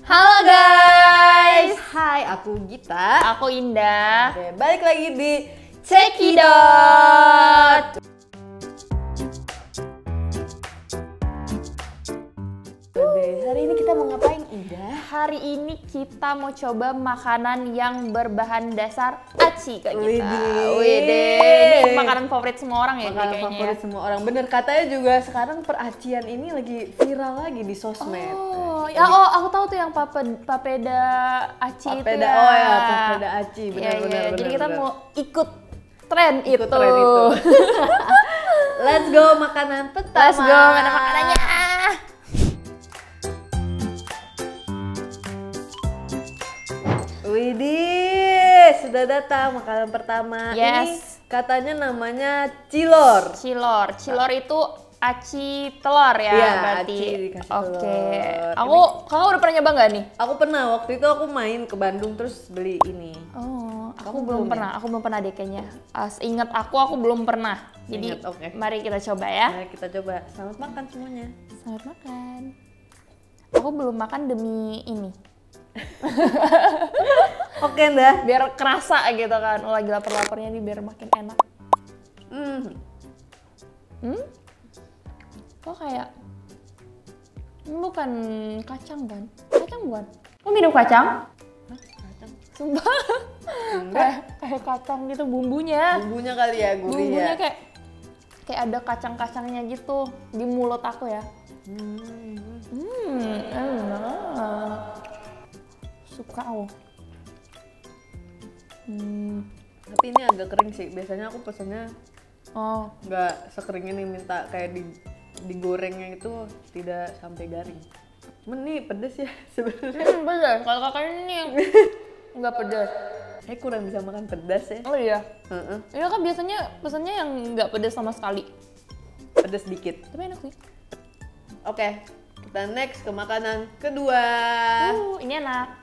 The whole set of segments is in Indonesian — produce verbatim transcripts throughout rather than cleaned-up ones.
Halo guys. Hai, aku Gita. Aku Indah. Oke, balik lagi di Cekidot. Oke, hari ini kita mau ngapain, Indah? Hari ini kita mau coba makanan yang berbahan dasar aci Kak Gita. Widih. Widih. Ini makanan favorit semua orang ya Makanan kayaknya. favorit semua orang. Bener, katanya juga sekarang peracian ini lagi viral lagi di sosmed. Oh, ya oh aku tahu tuh yang pape- papeda aci itu Papeda, ya. oh ya, papeda aci, Iya, benar-benar. iya. Jadi benar, kita benar. mau ikut tren Ikut itu. tren itu. Let's go makanan pertama. Let's go, ada makanannya. Widih, sudah datang makanan pertama. Yes. Ini katanya namanya cilor. Cilor, cilor itu aci telur ya Iya, berarti. aci dikasih Oke. telur. Aku, kakak udah pernah nyoba nggak nih? Aku pernah, waktu itu aku main ke Bandung terus beli ini. Oh, aku Kamu belum belum pernah. Aku belum pernah deh kayaknya. As ingat aku, aku belum pernah. Jadi, Ingat, oke. mari kita coba ya. Nah, kita coba. Selamat makan semuanya. Selamat makan. Aku belum makan demi ini. Oke, Ndah. Biar kerasa gitu kan. Oh, lagi lapar-laparnya nih biar makin enak. Hmm. Hmm? Kok kayak ini bukan kacang kan? Kacang bukan? Kok mirip kacang? Hah, kacang. Sumpah. Enggak. kayak kayak kacang gitu bumbunya. Bumbunya kali ya, gurih Bumbunya ya. kayak kayak ada kacang-kacangnya gitu di mulut aku ya. Hmm. Hmm, enak. Suka aku. Hmm. Tapi ini agak kering sih. Biasanya aku pesennya Oh, nggak sekering ini, minta kayak di digorengnya itu tidak sampai garing. Cuman nih pedes ya sebenarnya. hmm, pedas. Kalau kakaknya ini yang nggak pedas. Saya kurang bisa makan pedas ya. Oh iya. Heeh. Iya kan biasanya pesannya yang nggak pedas sama sekali. Pedes dikit. Tapi enak sih. Oke, kita next ke makanan kedua. Uh, ini enak.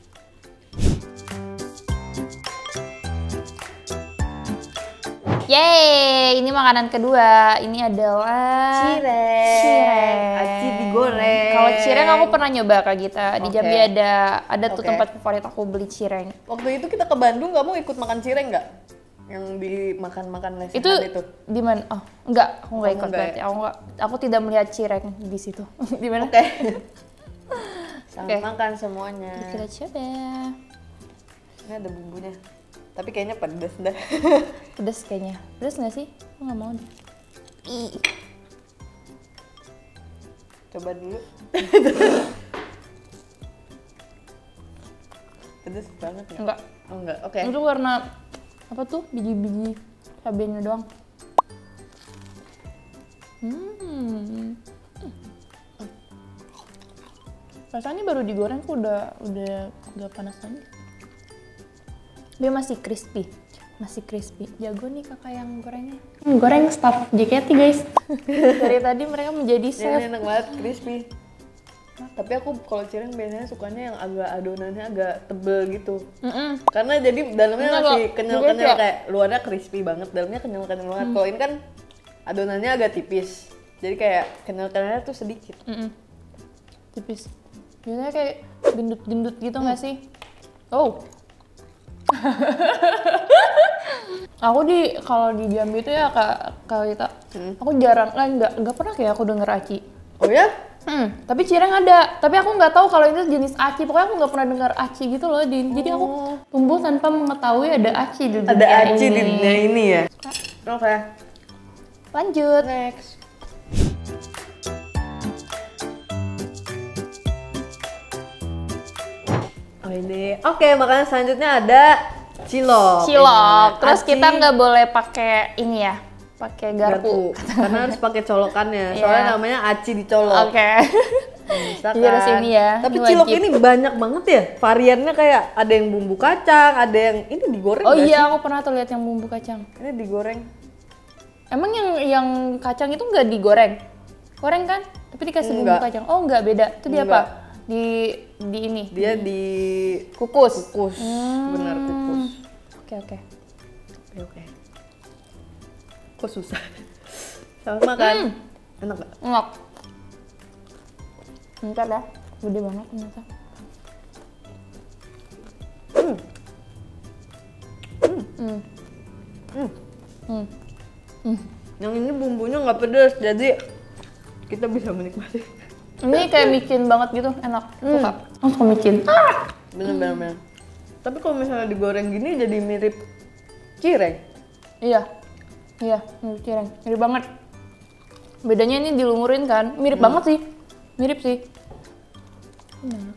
Yeay, ini makanan kedua. Ini adalah Cireng. cireng. Aci digoreng. Kalau cireng aku pernah nyoba Kak Gita. Di Oke. Jambi ada ada tuh Oke. tempat favorit aku beli cireng. Waktu itu kita ke Bandung, kamu ikut makan cireng nggak? Yang dimakan-makan lesehan Itu itu. di mana? Oh, enggak, aku enggak Kamu ikut enggak berarti. Aku enggak, aku tidak melihat cireng di situ. Di mana? Oke. Selamat Oke. makan semuanya. Kita coba. Ini ada bumbunya. Tapi kayaknya pedes dah. Pedes kayaknya. Pedes nggak sih? Aku nggak mau deh. Ih. Coba dulu. Pedes banget nggak? Enggak. Oh enggak, oke. Itu karena apa tuh? Biji-biji cabenya doang. Hmm. Rasanya baru digoreng kok udah udah udah panas lagi. Dia masih crispy. Masih crispy. Jago nih kakak yang gorengnya. Hmm, goreng staff J K T guys. Dari tadi mereka menjadi Ini chef. enak banget, crispy. Tapi aku kalau cireng biasanya sukanya yang agak adonannya agak tebel gitu. Mm-mm. Karena jadi dalamnya Ini masih agak kenyal-kenyal juga ya? kayak luarnya crispy banget, dalamnya kenyal-kenyal banget. Kalau ini kan adonannya agak tipis. Jadi kayak kenyal-kenyalnya tuh sedikit. Mm-mm. Tipis. Biasanya kayak gendut-gendut gitu nggak sih? Oh. Aku di kalau di Jambi itu ya kak kalau kita, Hmm. aku jarang lah nggak nggak pernah kayak aku denger aci. Oh ya? Hmm, tapi cireng ada. Tapi aku nggak tahu kalau itu jenis aci. Pokoknya aku nggak pernah dengar aci gitu loh. Di, Jadi aku tumbuh tanpa mengetahui ada aci di dunia Ada aci ini. di dunia ini ya? Oke. Lanjut. Next. Oh ini. Oke, makanan selanjutnya ada cilok. Cilok. Ini, Terus aci kita nggak boleh pakai ini ya, pakai garpu. garpu. Karena harus pakai colokannya. Iya. Soalnya namanya aci dicolok. Oke. Bisa Jadi harus kan? ini ya, Tapi ini cilok wajib. ini banyak banget ya. Variannya kayak ada yang bumbu kacang, ada yang ini digoreng Oh nggak iya, sih? aku pernah tuh lihat yang bumbu kacang. Ini digoreng. Emang yang yang kacang itu nggak digoreng? Goreng kan? Tapi dikasih bumbu Enggak. kacang. Oh nggak, beda. Itu dia Enggak. apa? Di di ini. Dia di Kukus. kukus. Hmm. Benar kukus. Oke oke. Oke, oke. Kok susah? Selamat makan. Hmm. Enak gak? Enak. Bentar ya, gede banget ternyata. Hmm. Hmm. Hmm. Hmm. Yang ini bumbunya nggak pedas, jadi kita bisa menikmati. Ini kayak micin banget gitu, enak. Hmm. Suka. Oh, suka micin. Ah! Bener-bener. Tapi kalau misalnya digoreng gini jadi mirip cireng. Iya. Iya, mirip cireng. Mirip banget. Bedanya ini dilumurin kan. Mirip Hmm. banget sih. Mirip sih. Hmm.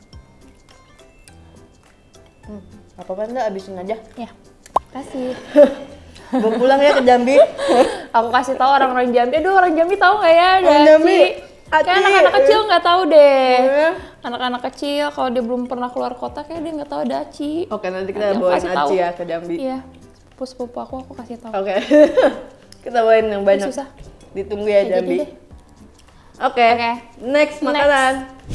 Hmm. Apa-apa Nda, abisin aja. Ya. Kasih. Bawa pulang ya ke Jambi. Aku kasih tahu orang-orang Jambi. Aduh, orang Jambi tahu nggak ya? Ada Orang Jambi, Aci. Kayak Aci. anak-anak kecil nggak tahu deh. Oh, Anak-anak kecil kalau dia belum pernah keluar kota kayak dia nggak tahu ada Aci. Oke, nanti Nanti kita aku bawain kasih Aci tahu. ya ke Jambi. Iya. Sepupu-sepupu aku aku kasih tahu. Oke. Kita bawain yang banyak. Susah. Ditunggu ya Ya, jadi Jambi. deh. Oke. Oke. Next makanan.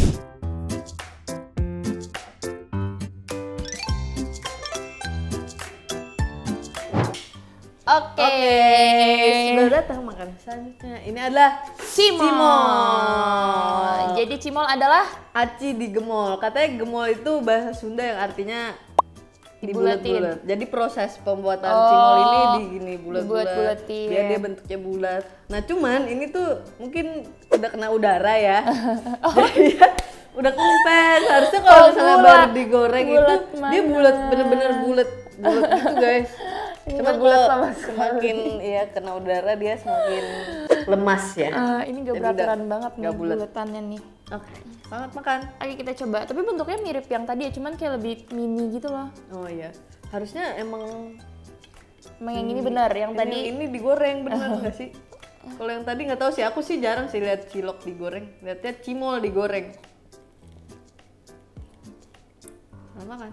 Oke. Oke. Sudah datang makanan selanjutnya. Ini adalah Cimol. Cimol. Jadi cimol adalah Aci digemol. Katanya gemol itu bahasa Sunda yang artinya Dibulatin. dibulat-bulat. Jadi proses pembuatan Oh, cimol ini di gini bulat-bulat. dibulat-bulatin. Biar dia bentuknya bulat. Nah, cuman ini tuh mungkin udah kena udara ya. Jadi ya udah kempes. Harusnya kalau Oh, misalnya bulat. baru digoreng Bulat itu dia mana? bulat bener-bener bulat. Bulat gitu, guys. Ini Cuman nggak bulat kalau sama sekali. semakin ya kena udara dia semakin lemas ya. Eh, ini gak Jadi beraturan udah banget nih nggak bulat. bulatannya nih. Oke, selamat makan. Oke, kita coba. Tapi bentuknya mirip yang tadi ya, cuman kayak lebih mini gitu loh. Oh iya, harusnya emang Emang yang ini benar, yang ini, tadi ini digoreng bener nggak sih? Kalau yang tadi nggak tahu sih, aku sih jarang sih lihat cilok digoreng, lihatnya cimol digoreng. Selamat makan.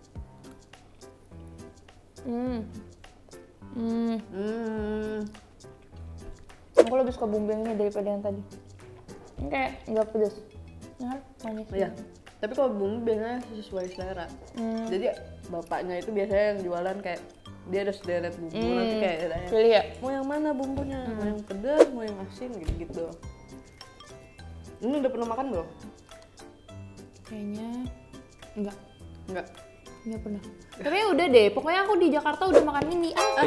Hmm. Hmm. Hmm. Aku lebih suka bumbu yang ini daripada yang tadi. Ini kayak nggak pedas. Ya kan? Manis. Iya. Tapi kalau bumbu biasanya sesuai selera. Hmm. Jadi bapaknya itu biasanya yang jualan kayak dia ada sederet bumbu Hmm. nanti kayak ditanya, Pilih ya? mau yang mana bumbunya, mau yang pedas, mau yang asin gitu-gitu. Ini udah pernah makan belum? Kayaknya enggak. Enggak. Enggak pernah. Tapi ya udah deh, pokoknya aku di Jakarta udah makan ini. Ah,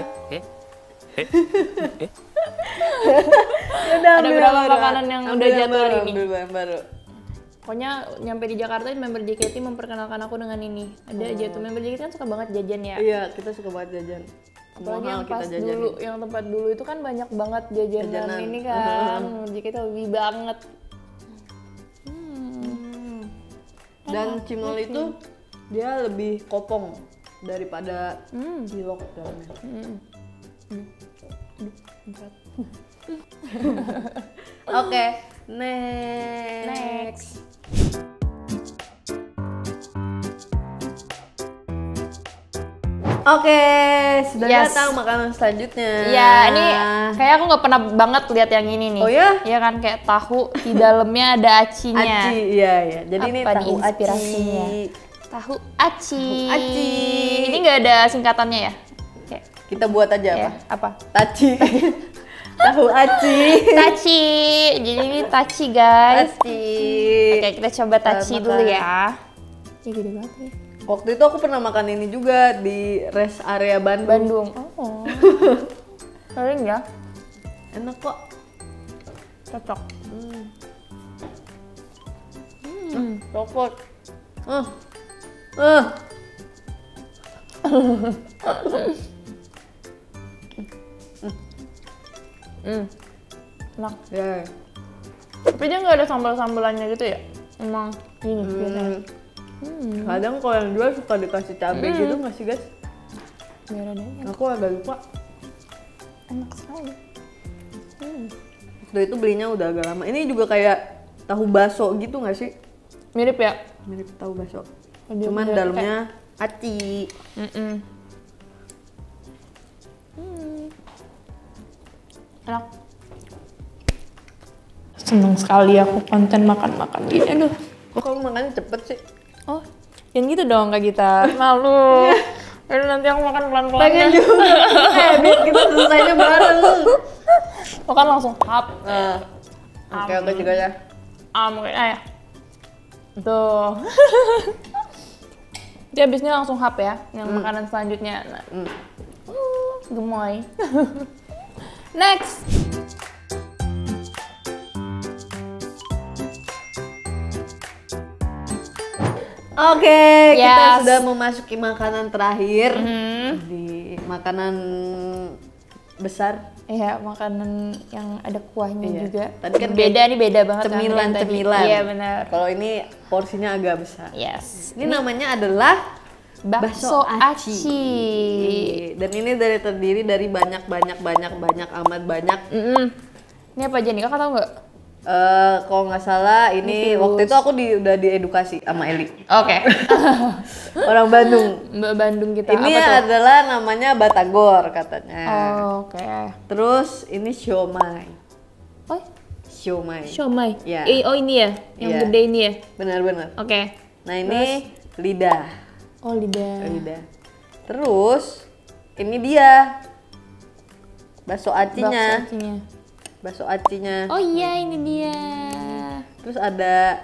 Udah, Ada ambil berapa baru. makanan yang Ambil udah jatuh baru, hari ini? ambil yang baru. pokoknya nyampe di Jakarta member J K T memperkenalkan aku dengan ini. Ada aja tuh member J K T kan suka banget jajan ya. Iya, kita suka banget jajan. Semua Apalagi hal yang kita pas jajanin. dulu, yang tempat dulu itu kan banyak banget jajanan, Jajanan. ini kan. Member J K T lebih banget. Hmm. Dan cimol itu dia lebih kopong daripada Hmm. cilok dalamnya. Hmm. Hmm. Aduh, berat. Oke, next. Next. Oke, sudah Yes. datang makanan selanjutnya. Iya, ini kayak aku nggak pernah banget lihat yang ini nih. Oh ya? Iya kan, kayak tahu di dalamnya ada acinya. Aci, iya iya. Jadi ini Apa nih tahu inspirasinya? aci. Tahu aci. Tahu aci. Ini nggak ada singkatannya ya? Kayak Kita buat aja ya, apa? apa? Taci. Tahu aci. Taci. Jadi ini taci guys. Aci. Oke, kita coba taci Selamat dulu makan. ya. Ini gede banget ya. Waktu itu aku pernah makan ini juga di rest area Bandung. Bandung. Oh. Sering ya? Enak kok. Cocok. Hmm. Hmm. Coklat. Ah. Ah. Hmm. Enak. Ya. Tapi dia nggak ada sambal-sambalannya gitu ya? Emang ini biasanya. Hmm. Hmm. Kadang kalau yang jual suka dikasih cabai Hmm. gitu nggak sih guys? Biar ada yang Aku agak lupa. enak sekali. Hmm. Waktu itu belinya udah agak lama. Ini juga kayak tahu baso gitu nggak sih? Mirip ya? Mirip tahu baso. Dia Cuman punya dalamnya aci. Mm-mm. Hmm. Enak. Seneng sekali aku konten makan-makan gini. Aduh. Kok kamu makannya cepet sih? Oh, yang gitu dong Kak Gita. Malu. Aduh, nanti aku makan pelan-pelan. Pengen ya. juga. Eh, biar kita selesainya bareng. Makan langsung hap. Nah. Oke, oke juga ya. Ah, mungkin ah, ya. Tuh. Jadi abisnya langsung hap ya, yang makanan selanjutnya. Nah. Hmm. gemoy. Next. Oke, kita Yes. sudah memasuki makanan terakhir Mhm. di makanan besar. Iya, makanan yang ada kuahnya Iya. juga. Tadi kan beda nih, beda banget sama yang tadi. Cemilan-cemilan. Iya, benar. Kalau ini porsinya agak besar. Yes. Ini namanya adalah Bakso aci. Iya, dan ini dari terdiri dari banyak banyak banyak banyak amat banyak. Mm-mm. Ini apa aja nih? Kakak tahu nggak? Eh, kalau nggak salah ini Ini waktu virus. itu aku di, udah diedukasi sama Eli, Oke. orang Bandung. Mbak Bandung kita Ini apa tuh? adalah namanya batagor katanya. Oh, oke. Terus ini siomay. Oh, Siomay. siomay. Iya. Eh, oh ini ya, yang Iya. gede ini ya. Benar-benar. Oke. Nah ini lidah. Oh, lidah. Lidah. Terus ini dia bakso Bakso acinya. acinya. Bakso acinya. Oh iya, ini dia. Terus ada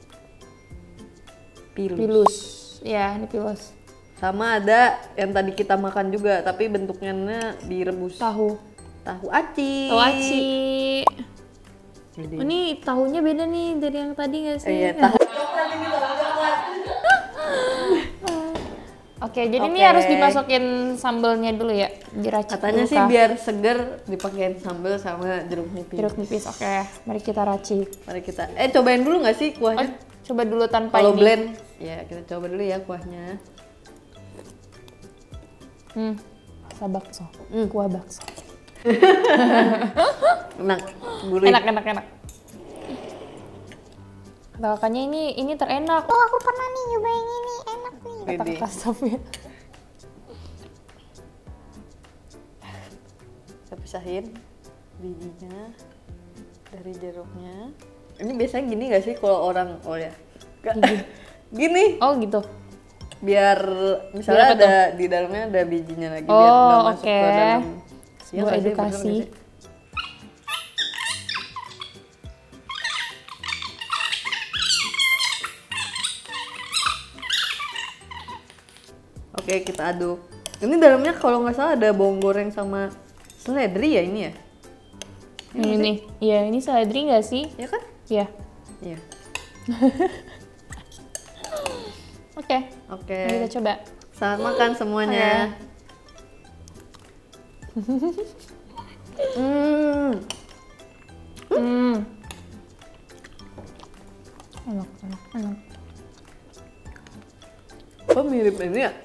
pilus. Pilus. Ya, ini pilus. Sama ada yang tadi kita makan juga tapi bentuknya direbus. Tahu. Tahu aci. Tahu aci. Jadi, Oh, ini tahunya beda nih dari yang tadi nggak sih? iya, tahu. Oke, jadi ini Oke. harus dimasukin sambelnya dulu ya, diracik Katanya dulu sih kah? biar seger dipakein sambal sama jeruk nipis. Jeruk nipis. Oke, mari kita racik. Mari kita eh cobain dulu nggak sih Oh, kuahnya? coba dulu tanpa Kalau ini. blend, ya kita coba dulu ya kuahnya. Hmm, rasa bakso. Hmm. Kuah bakso. Enak, gurih. Enak, enak, enak. Kata kakaknya ini ini terenak. Oh, aku pernah nih nyobain ini, enak nih. Kata Widih. kakak Sofia. Kita pisahin bijinya dari jeruknya. Ini biasanya gini nggak sih kalau orang oh ya? Nggak. Gini, Oh gitu. biar misalnya Biar apa ada di dalamnya ada bijinya lagi biar Oh, nggak masuk oke. ke dalam. Iya Buat nggak sih? Bener edukasi. nggak sih? Oke, kita aduk. Ini dalamnya kalau nggak salah ada bawang goreng sama seledri ya ini ya? Ini nih. Iya, ini seledri nggak sih? Ya kan? Iya. Iya. Oke. Oke. Mari kita coba. Selamat makan semuanya. Hmm. Hmm. Enak, enak, enak. Kok mirip ini ya?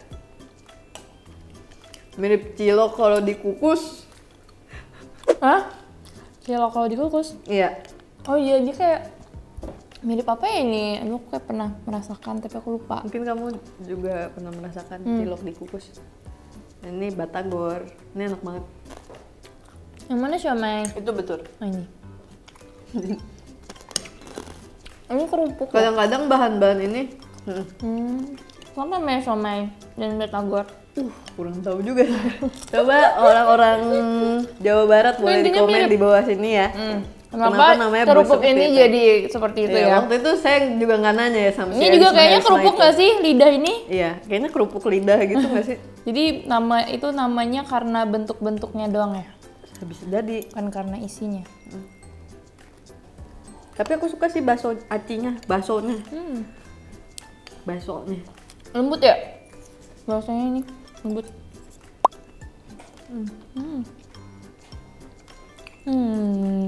Mirip cilok kalau dikukus. Hah? Cilok kalau dikukus? Iya. Oh iya, dia kayak mirip apa ya ini? Aduh, aku kayak pernah merasakan tapi aku lupa. Mungkin kamu juga pernah merasakan Hmm. cilok dikukus. Ini batagor. Ini enak banget. Yang mana siomay? Itu betul. Oh ini. Ini kerupuk. loh. Kadang-kadang bahan-bahan ini hmm, Hmm. Apa namanya siomay dan batagor? uh, kurang tahu juga. Coba orang-orang Jawa Barat boleh di intinya komen mirip. di bawah sini ya. Hmm. Kenapa Kenapa, namanya kerupuk seperti ini itu? jadi seperti itu Iya, ya? waktu itu saya juga nggak nanya ya sama si Ini Elis juga kayaknya Mahersma kerupuk itu. nggak sih lidah ini? Iya, kayaknya kerupuk lidah gitu nggak sih? Jadi nama itu namanya karena bentuk-bentuknya doang ya, Bisa jadi. bukan karena isinya. Tapi aku suka sih bakso acinya, baksonya, Hmm. baksonya. Lembut ya? Baksonya ini lembut. Hmm. Hmm. Hmm.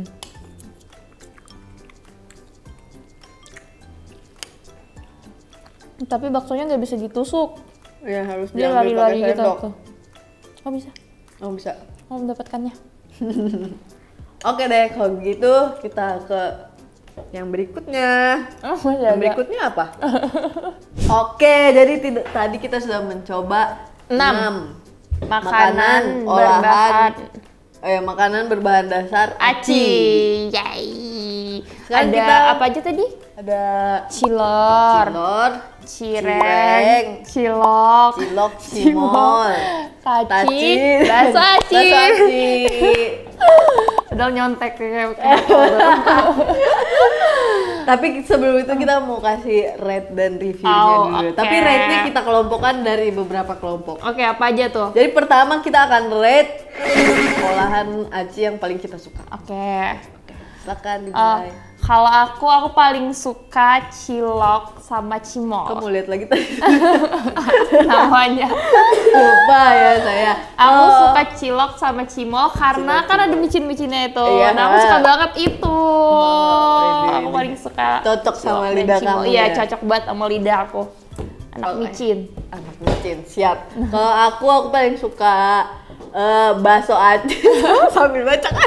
Tapi baksonya nggak bisa ditusuk. Ya harus Dia diambil lari-lari pakai gitu sendok. tuh. Oh bisa? Oh bisa. Oh mendapatkannya. Oke deh, kalau gitu kita ke yang berikutnya. Oh masih Yang ada. berikutnya apa? Oke, jadi tidak tadi kita sudah mencoba Enam. enam Makanan olahan berbahan eh makanan berbahan dasar aci. Yay. Sekarang Ada kita- apa aja tadi? Ada Cilor, cilor, cireng, cilok, cilok, cimol, taci, taci, bakso aci. bakso aci. Padahal nyontek kayak kayak Tapi sebelum itu kita mau kasih rate dan reviewnya Oh, dulu. oke. Tapi rate-nya kita kelompokkan dari beberapa kelompok. Oke, apa aja tuh? Jadi pertama kita akan rate olahan aci yang paling kita suka. Oke. Silakan Eh, dimulai. kalau aku, aku paling suka cilok sama cimol. Kamu lihat lagi tadi. Namanya. Lupa ya saya. Aku Oh, suka cilok sama cimol karena Cilok, kan ada cimol. micin-micinnya itu. Iya. Nah, aku suka banget itu. ini, aku ini. paling suka Cocok sama cilok dan lidah cimol. kamu Iya, ya? cocok banget sama lidah aku. Anak Oke. micin. anak micin, siap. Kalau aku, aku paling suka eh, bakso aci. Sambil baca kan.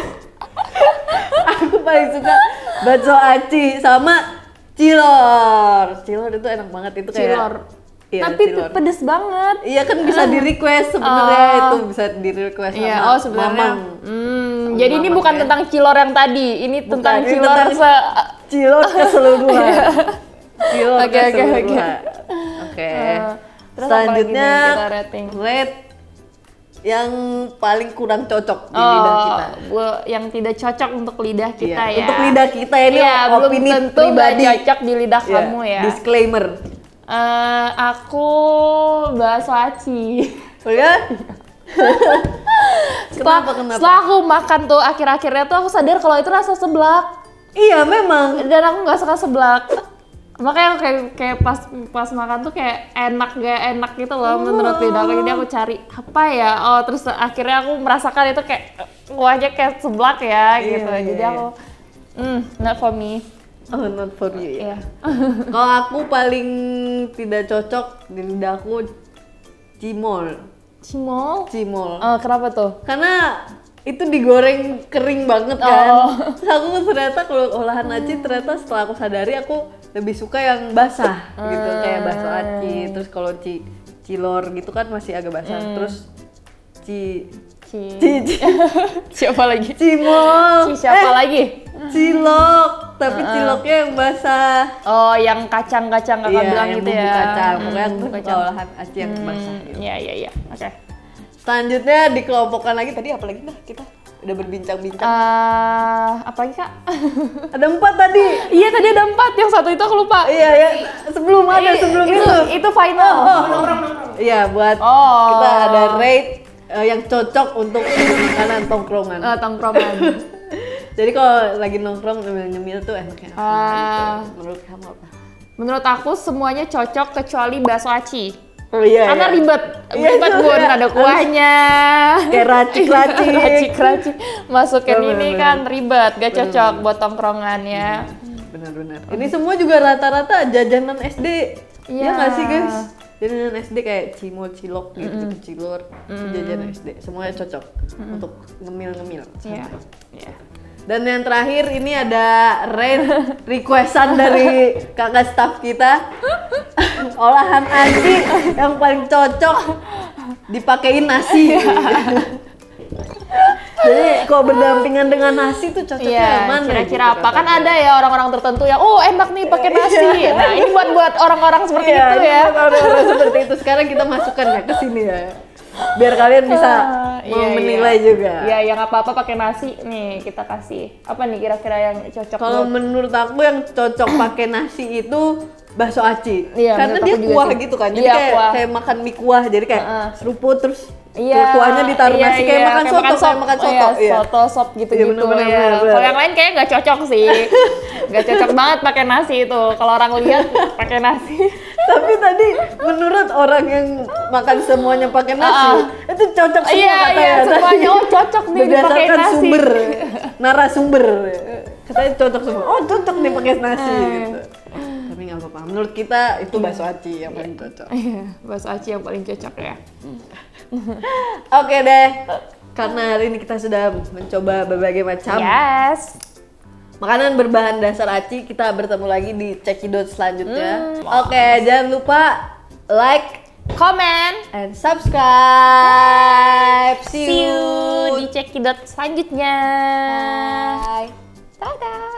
Aku paling suka bakso aci sama cilor. Cilor itu enak banget, itu kayak Cilor. Iya, Tapi cilor. pedes banget. Iya kan bisa di request sebenarnya, Oh. itu bisa di request sama Iya, oh sebenarnya. mamang. Hmm, Sama jadi ini mamang bukan ya. tentang cilor yang tadi, ini Bukan, tentang ini cilor tentang se Cilor keseluruhan. Cilor Oke, oke, keseluruhan. oke. Oke. Eh, terus Selanjutnya apa lagi nih kita rating? rate yang paling kurang cocok di Oh, lidah kita. bu- yang tidak cocok untuk lidah kita Iya, ya. untuk lidah kita ini Iya, belum opini tentu nggak pribadi. cocok di lidah Iya, kamu ya. Disclaimer. Eh, aku bakso aci. Oh ya? Setelah, Kenapa, kenapa? setelah aku makan tuh akhir-akhirnya tuh aku sadar kalau itu rasa seblak Iya, memang. dan aku nggak suka seblak. Makanya aku kayak kayak pas pas makan tuh kayak enak gak enak gitu loh menurut lidah aku. Jadi aku cari apa ya? Oh, terus akhirnya aku merasakan itu kayak kuahnya kayak seblak ya Iya, gitu. iya, Jadi iya. aku hmm, not for me. Oh, not for you ya. Iya. Kalau aku paling tidak cocok di lidahku cimol. Cimol? Cimol. Oh, kenapa tuh? Karena itu digoreng kering banget kan. Oh. Terus aku ternyata kalau olahan aci ternyata setelah aku sadari aku lebih suka yang basah gitu, kayak bakso aci. Terus kalau ci cilor gitu kan masih agak basah. Terus ci Ci. ci, ci Siapa lagi? cimol. Ci siapa Eh, lagi? cilok, tapi ciloknya yang basah. Oh, yang kacang-kacang kakak Iya, bilang yang gitu bumbu ya. kacang. Pokoknya Hmm, aku bumbu suka olahan aci yang basah. Hmm, Gitu. Iya, iya, iya. Oke. Selanjutnya dikelompokkan lagi, tadi apa lagi nah kita udah berbincang-bincang. Eh, apa lagi, Kak? Ada empat tadi. Iya, tadi ada empat. Yang satu itu aku lupa. Iya ya, sebelum ada Eh, sebelum itu. itu. Itu final. Iya, buat Oh. kita ada rate eh, yang cocok untuk makanan tongkrongan. Eh, tongkrongan. Jadi kalau lagi nongkrong nyemil-nyemil tuh enaknya apa Ah. gitu. Menurut kamu apa? Menurut aku semuanya cocok kecuali bakso aci. Oh iya. Karena iya. ribet, Iya, ribet iya. bun, ada kuahnya. Kayak racik-racik. Racik-racik. Masukin Bener, ini bener. kan ribet, gak Bener, cocok bener. buat tongkrongan ya. Benar-benar. Ini semua juga rata-rata jajanan S D. Iya Iya. nggak sih guys? Jajanan S D kayak cimol, cilok, gitu, gitu cilor, itu jajanan S D. Semuanya cocok untuk ngemil-ngemil. Iya. Iya. Dan yang terakhir ini ada rate requestan dari kakak staff kita. Olahan aci yang paling cocok dipakein nasi. Jadi kalau berdampingan dengan nasi tuh cocoknya Iya, yang mana? kira-kira gitu apa? Kan katanya. ada ya orang-orang tertentu yang, oh enak nih pakai nasi. Nah ini buat buat orang-orang seperti Iya, itu ini ya. buat orang-orang seperti itu. Sekarang kita masukkan ya ke sini ya. Biar kalian bisa Ah, mau iya, menilai iya. juga. Iya, yang apa-apa pakai nasi nih kita kasih. Apa nih kira-kira yang cocok Kalau buat- menurut aku yang cocok pakai nasi itu bakso aci. Iya, Karena menurut dia aku juga kuah sih. gitu kan. Jadi Iya, kayak kuah. kayak makan mie kuah. Jadi kayak Heeh. seruput terus Iya, kuahnya ditaruh iya, nasi kayak iya, makan soto, kayak makan soto. Iya, Iya. soto, sop gitu-gitu. Iya, bener-bener, ya. bener-bener. Kalau yang lain kayaknya nggak cocok sih. Nggak cocok banget pakai nasi itu. Kalau orang lihat pakai nasi. Tapi tadi menurut orang yang makan semuanya pakai nasi, Ah. itu cocok semua Iya, katanya. iya, semuanya oh cocok nih dipakai Berdasarkan nasi. sumber, narasumber. Katanya cocok semua. Oh cocok nih pakai nasi gitu. Tapi nggak apa-apa. Menurut kita itu bakso aci yang paling cocok. Iya, bakso aci yang paling cocok ya. Oke deh. Karena hari ini kita sudah mencoba berbagai macam Yes. makanan berbahan dasar aci, kita bertemu lagi di Cekidot selanjutnya. Hmm. Oke, jangan lupa like Comment. and subscribe. See See you. you di Cekidot selanjutnya. Bye. Dadah.